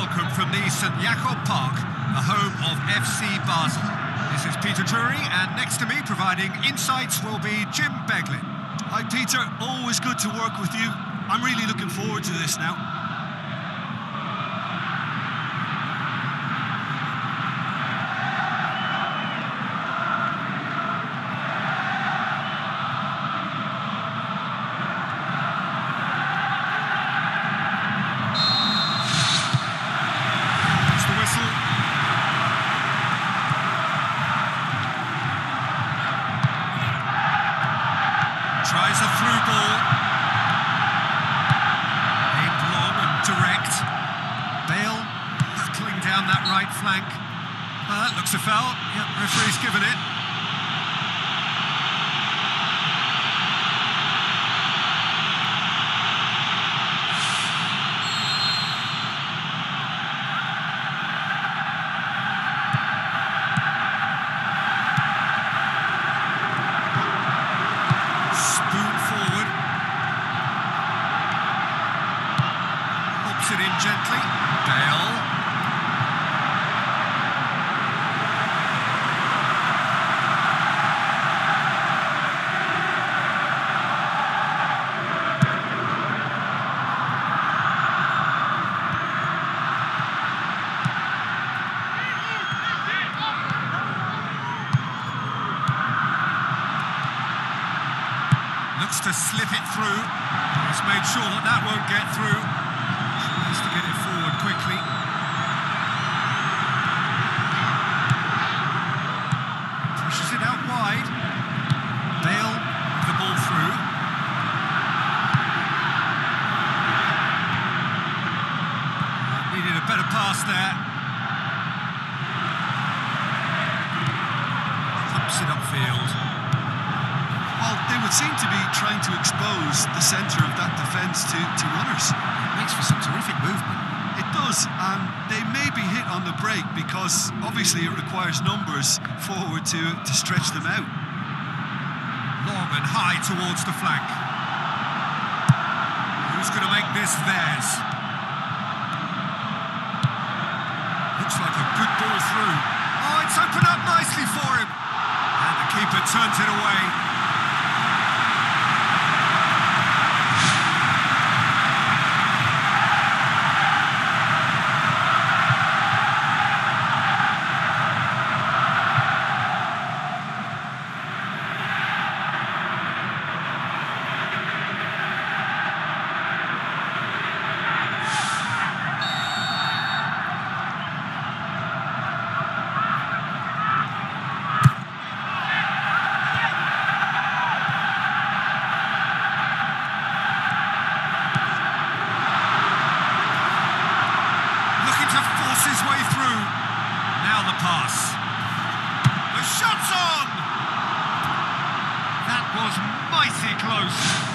welcome from the St Jakob Park, the home of FC Basel. This is Peter Drury, and next to me providing insights will be Jim Beglin. Hi Peter, always good to work with you. I'm really looking forward to this now. Tries a through ball. Aimed long and direct. Bale hurtling down that right flank. That looks a foul. Yep, referee's given it. It in gently. Bale. Looks to slip it through. He's made sure that that won't get through. Tries to get it forward quickly. Pushes it out wide. Bale with the ball through. Needed a better pass there. Pumps it upfield. Well, they would seem to be trying to expose the centre of that defence to runners. Makes for some terrific movement. It does, and they may be hit on the break because obviously it requires numbers forward to stretch them out. Long and high towards the flank. Who's going to make this theirs? Looks like a good ball through. Oh, it's opened up nicely for him. And the keeper turns it away. His way through. Now the pass. The shot's on! That was mighty close.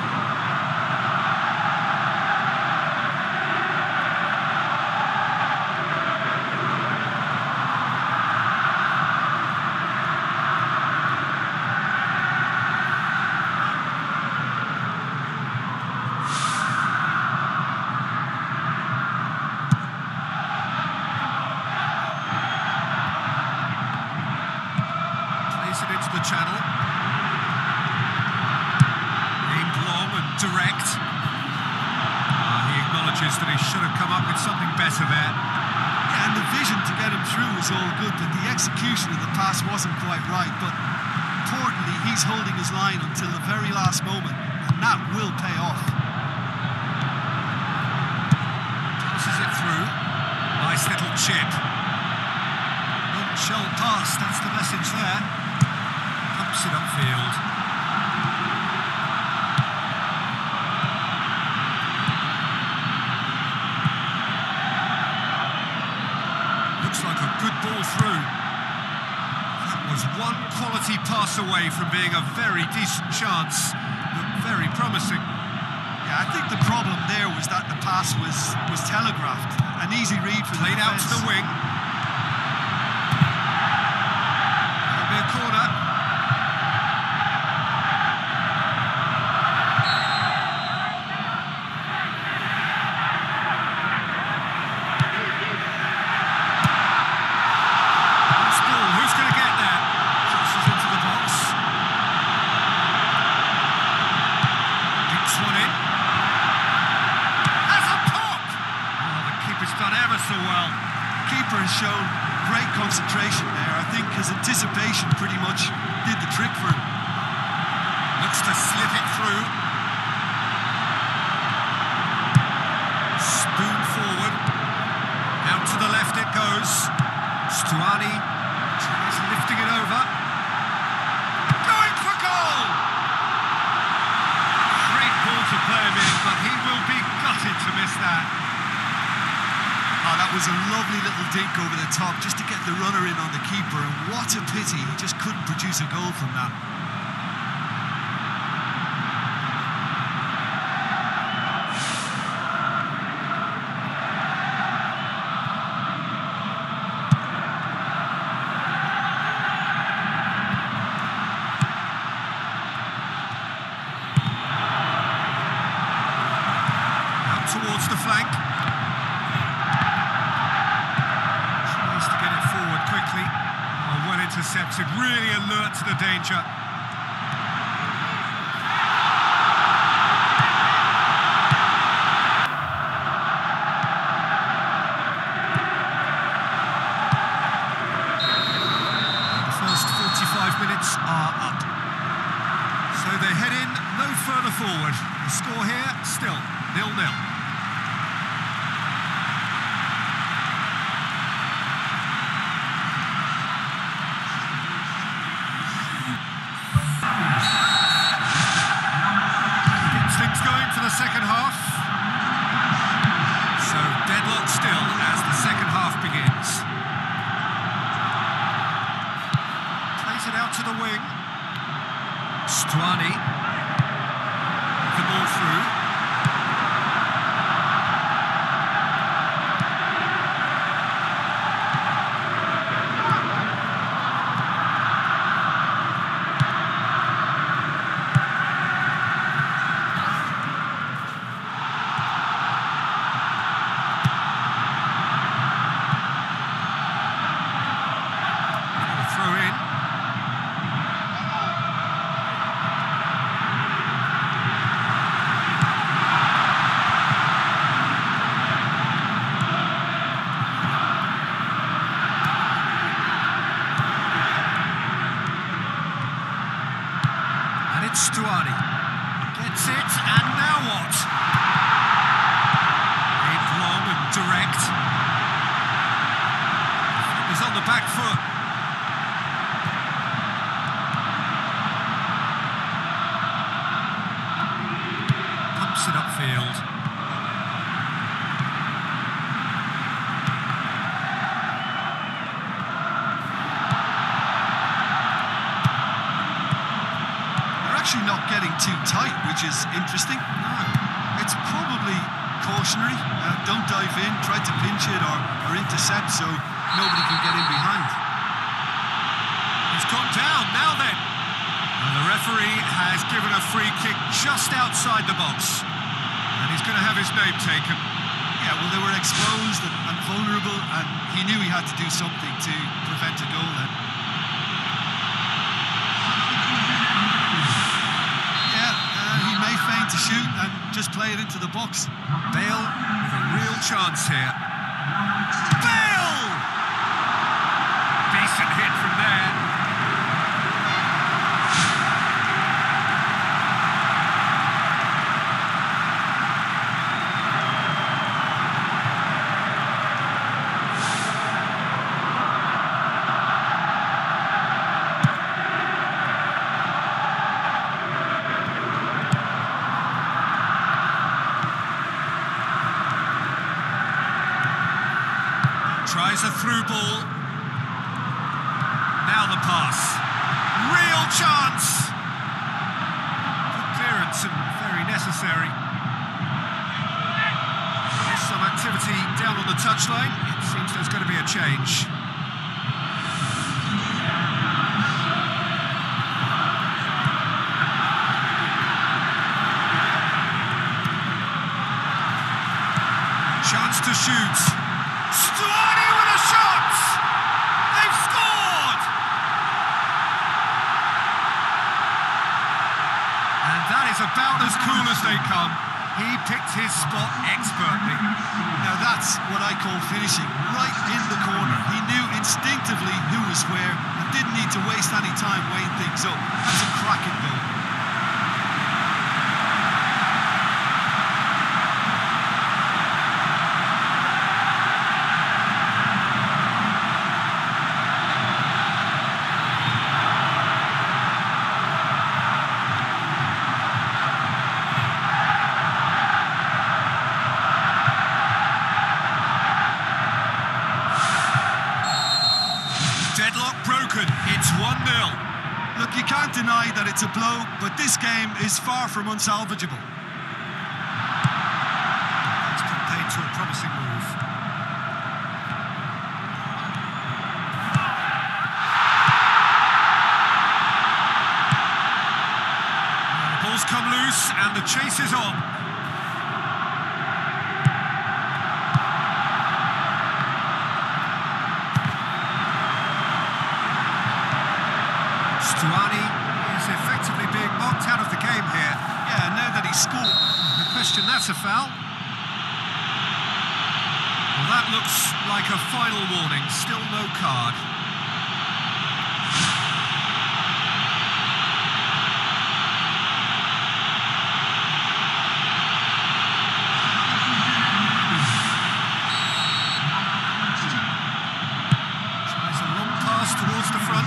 It into the channel. Aimed long and direct. He acknowledges that he should have come up with something better there. Yeah, and the vision to get him through was all good, but the execution of the pass wasn't quite right. But importantly, he's holding his line until the very last moment, and that will pay off. Passes it through. Nice little chip. Non-shell pass, that's the message there. Pumps it upfield. Looks like a good ball through. That was one quality pass away from being a very decent chance. Looked very promising. Yeah, I think the problem there was that the pass was telegraphed. An easy read for the Played out to the wing. That'll be a corner. It's done ever so well. Keeper has shown great concentration there. I think his anticipation pretty much did the trick for him. Looks to slip it through. Spoon forward. Out to the left it goes. Stuani tries lifting it over. Going for goal! Great ball to play him in, but he will be gutted to miss that. Oh, that was a lovely little dink over the top just to get the runner in on the keeper, and what a pity he just couldn't produce a goal from that. Out towards the flank. Quickly, well intercepted, really alert to the danger. The first 45 minutes are up. So they head in no further forward. The score here still 0-0. Second half. So deadlock still as the second half begins. Plays it out to the wing. Stuani. The ball through. Stuani gets it, and now what? Aimed long and direct. He's on the back foot. Pumps it upfield. Actually not getting too tight, which is interesting. No, it's probably cautionary. Don't dive in, try to pinch it or intercept so nobody can get in behind. He's gone down now then. And the referee has given a free kick just outside the box. And he's going to have his name taken. Yeah, well, they were exposed and vulnerable, and he knew he had to do something to prevent a goal then. To shoot and just play it into the box. Bale with a real chance here. Bale! Decent hit from there. Tries a through ball. Now the pass. Real chance. Good clearance and very necessary. There's some activity down on the touchline. It seems there's going to be a change. Chance to shoot. Stuani with a shot! They've scored! And that is about as cool as they come. He picked his spot expertly. Now that's what I call finishing, right in the corner. He knew instinctively who was where and didn't need to waste any time weighing things up. That's a cracking goal. Deadlock broken, it's 1-0. Look, you can't deny that it's a blow, but this game is far from unsalvageable. It's paid to a promising move. The ball's come loose and the chase is on. Stuani is effectively being knocked out of the game here. Yeah, now that he's scored. The question, that's a foul. Well, that looks like a final warning, still no card. Tries a long pass towards the front.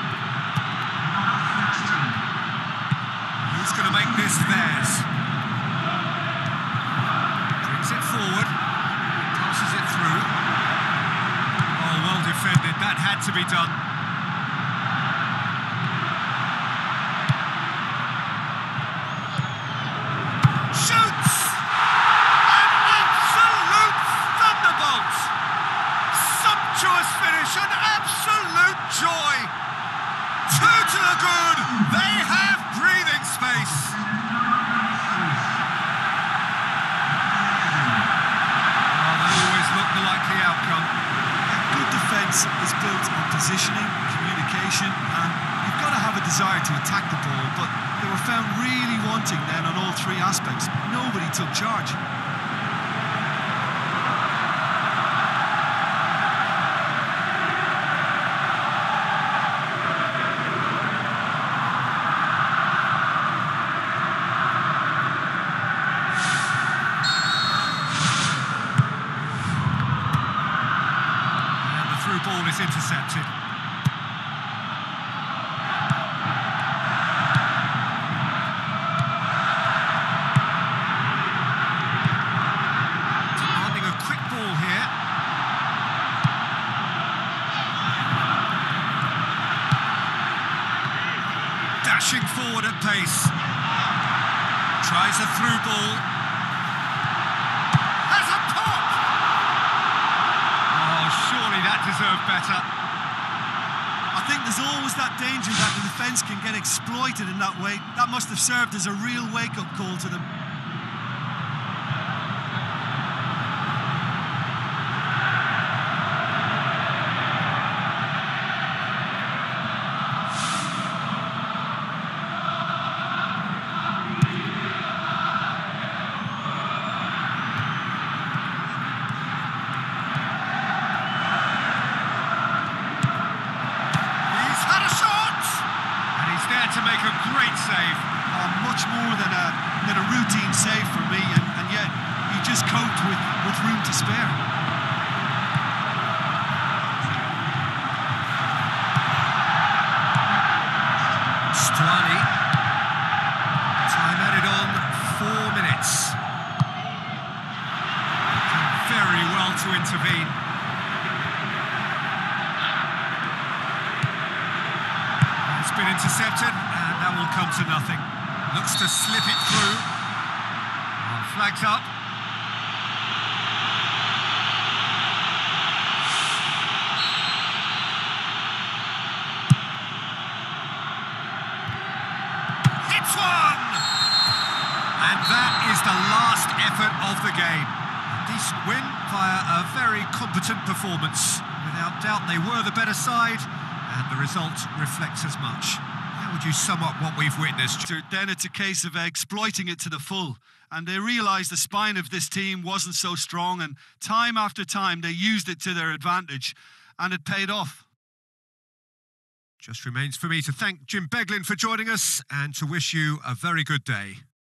Who's going to make this theirs? Brings it forward, passes it through. Oh, well defended, that had to be done. Shoots! An absolute thunderbolt! Sumptuous finish, an absolute joy! 2 to the good, they have breathing space. Oh, they always look the likely outcome. Good defence is built on positioning, communication, and you've got to have a desire to attack the ball, but they were found really wanting then on all three aspects. Nobody took charge. Ball is intercepted. Demanding a quick ball here. Dashing forward at pace. Tries a through ball. Has a pop! Oh, surely that deserved better. I think there's always that danger that the defence can get exploited in that way. That must have served as a real wake-up call to them. To make a great save. Much more than a routine save for me, and yet he just coped with room to spare. Stuani. Time added on 4 minutes. Done very well to intervene. It's been intercepted, and that will come to nothing. Looks to slip it through. Flags up. Hits one! And that is the last effort of the game. A decent win via a very competent performance. Without doubt, they were the better side, and the result reflects as much. That was would you sum up what we've witnessed? Then it's a case of exploiting it to the full. And they realised the spine of this team wasn't so strong, and time after time they used it to their advantage, and it paid off. Just remains for me to thank Jim Beglin for joining us and to wish you a very good day.